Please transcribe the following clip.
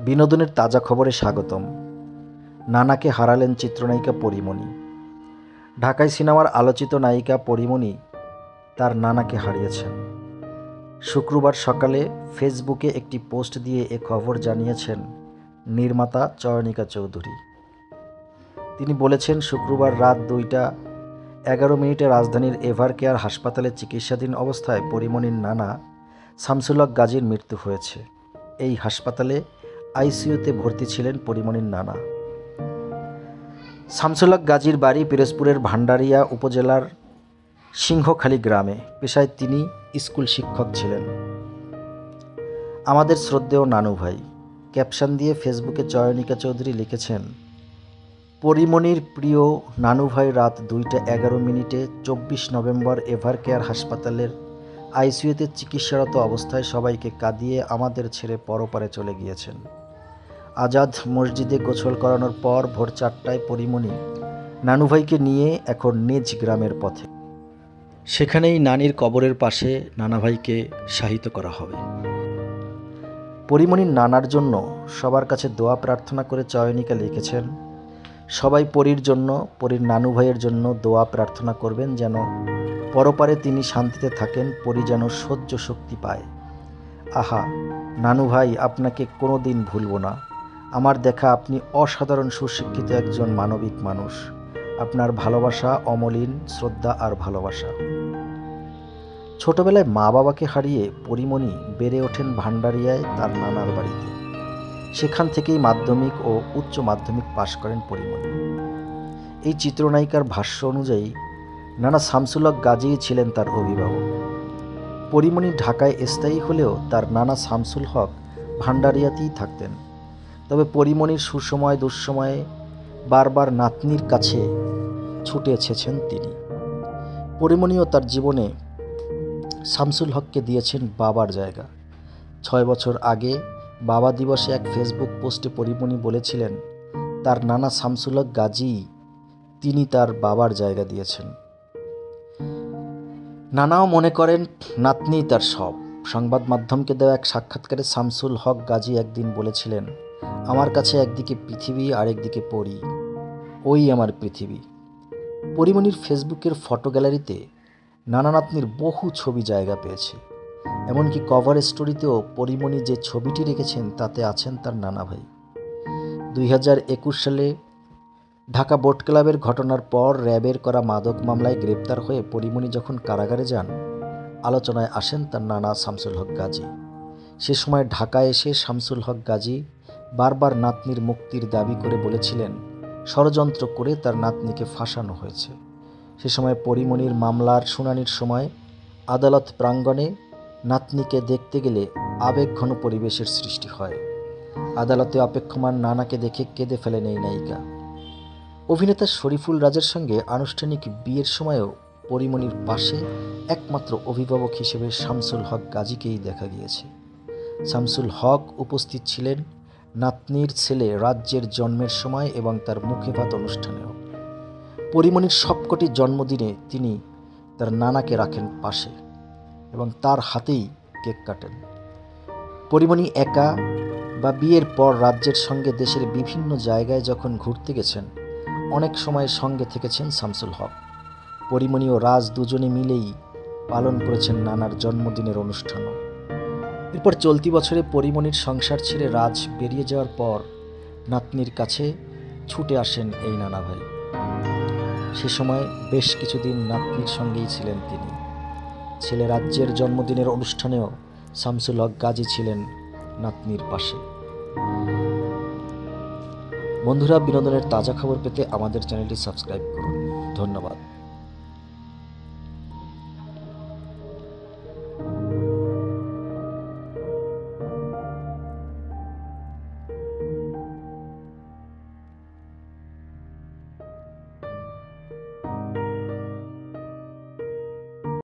বিনোদনের তাজা খবরে স্বাগতম। নানাকে হারালেন চিত্রনায়িকা পরি মনি। ঢাকাই সিনেমার আলোচিত নায়িকা পরি মনি তার নানাকে হারিয়েছেন। শুক্রবার সকালে ফেসবুকে একটি পোস্ট দিয়ে এ খবর জানিয়েছেন নির্মাতা চয়নিকা চৌধুরী। তিনি বলেছেন, শুক্রবার রাত 2টা 11 মিনিটে রাজধানীর এভার কেয়ার হাসপাতালে চিকিৎসাধীন অবস্থায় পরি মনির নানা শামসুল হক গাজীর মৃত্যু হয়েছে। এই হাসপাতালে আইসিইউতে ভর্তি ছিলেন পরি মনির নানা। শামসুল হক গাজীর বাড়ি পিরোজপুরের ভান্ডারিয়া উপজেলার সিংহখালী গ্রামে। পেশায় তিনি স্কুল শিক্ষক ছিলেন। আমাদের শ্রদ্ধেয় নানু ভাই। ক্যাপশন দিয়ে ফেসবুকে চয়নিকা চৌধুরী লিখেছেন, পরি মনির প্রিয় নানু ভাই রাত 2টা 11 মিনিটে 24 নভেম্বর এভার কেয়ার হাসপাতালের আইসিইউতে চিকিৎসারত অবস্থায় সবাইকে কাঁদিয়ে আমাদের ছেড়ে পরপারে চলে গিয়েছেন। আজাদ মসজিদে গোসল করানোর পর ভোর 4টায় পরি মনি নানু ভাইকে নিয়ে এখন নিজ গ্রামের পথে। সেখানেই নানির কবরের পাশে নানা ভাইকে শায়িত করা হবে। পরি মনির নানার জন্য সবার কাছে দোয়া প্রার্থনা করে চয়নিকা লিখেছেন, সবাই পরির জন্য, পরির নানু ভাইয়ের জন্য দোয়া প্রার্থনা করবেন যেন পরপারে তিনি শান্তিতে থাকেন, পরি যেন সহ্য শক্তি পায়। আহা নানু ভাই, আপনাকে কোনো দিন ভুলব না। আমার দেখা আপনি অসাধারণ সুশিক্ষিত একজন মানবিক মানুষ। আপনার ভালোবাসা অমলিন, শ্রদ্ধা আর ভালোবাসা। ছোটবেলায় মা বাবাকে হারিয়ে পরি মনি বেড়ে ওঠেন ভান্ডারিয়ায় তার নানার বাড়িতে। সেখান থেকেই মাধ্যমিক ও উচ্চ মাধ্যমিক পাশ করেন পরি মনি। এই চিত্রনায়িকার ভাষ্য অনুযায়ী নানা শামসুল হক গাজী ছিলেন তার অভিভাবক। পরি মনি ঢাকায় স্থায়ী হলেও তার নানা শামসুল হক ভান্ডারিয়াতেই থাকতেন। তবে পরি মনির সুসময় দুঃসময়ে বারবার নাতনির কাছে ছুটে এসেছেন তিনি। পরি মনিও তার জীবনে শামসুল হককে দিয়েছেন বাবার জায়গা। 6 বছর আগে বাবা দিবসে এক ফেসবুক পোস্টে পরি মনি বলেছিলেন, তার নানা শামসুল হক গাজী তিনি তার বাবার জায়গা দিয়েছেন। নানাও মনে করেন নাতনি তার সব। সংবাদ মাধ্যমকে দেওয়া এক সাক্ষাৎকারে শামসুল হক গাজী একদিন বলেছিলেন, আমার কাছে একদিকে পৃথিবী আর একদিকে পরি, ওই আমার পৃথিবী। পরি মনির ফেসবুকের ফটো গ্যালারিতে নানা নাতনির বহু ছবি জায়গা পেয়েছে। এমনকি কভার স্টোরিতেও পরি মনি যে ছবিটি রেখেছেন তাতে আছেন তার নানা ভাই। 2021 সালে ঢাকা বোট ক্লাবের ঘটনার পর র্যাবের করা মাদক মামলায় গ্রেপ্তার হয়ে পরি মনি যখন কারাগারে যান, আলোচনায় আসেন তার নানা শামসুল হক গাজী। সে সময় ঢাকায় এসে শামসুল হক গাজী বারবার নাতনির মুক্তির দাবি করে বলেছিলেন ষড়যন্ত্র করে তার নাতনিকে ফাঁসানো হয়েছে। সে সময় পরি মনির মামলার শুনানির সময় আদালত প্রাঙ্গণে নাতনিকে দেখতে গেলে আবেগঘন পরিবেশের সৃষ্টি হয়। আদালতে অপেক্ষমান নানাকে দেখে কেঁদে ফেলেন এই নায়িকা। অভিনেতা শরীফুল রাজের সঙ্গে আনুষ্ঠানিক বিয়ের সময়ও পরি মনির পাশে একমাত্র অভিভাবক হিসেবে শামসুল হক গাজীকেই দেখা গিয়েছে। শামসুল হক উপস্থিত ছিলেন নাতনির ছেলে রাজ্যের জন্মের সময় এবং তার মুখে ভাত অনুষ্ঠানেও। পরি মনির সবকটি জন্মদিনে তিনি তার নানাকে রাখেন পাশে এবং তার হাতেই কেক কাটেন। পরি মনি একা বা বিয়ের পর রাজ্যের সঙ্গে দেশের বিভিন্ন জায়গায় যখন ঘুরতে গেছেন, অনেক সময় সঙ্গে থেকেছেন শামসুল হক। পরি মনি ও রাজ দুজনে মিলেই পালন করেছেন নানার জন্মদিনের অনুষ্ঠানও। এরপর চলতি বছরে পরি মনির সংসার ছেড়ে রাজ বেরিয়ে যাওয়ার পর নাতনির কাছে ছুটে আসেন এই নানা ভাই। সে সময় বেশ কিছুদিন নাতনির সঙ্গেই ছিলেন তিনি। ছেলে রাজ্যের জন্মদিনের অনুষ্ঠানেও শামসুল হক গাজী ছিলেন নাতনির পাশে। বন্ধুরা, বিনোদনের তাজা খবর পেতে আমাদের চ্যানেলটি সাবস্ক্রাইব করুন। ধন্যবাদ।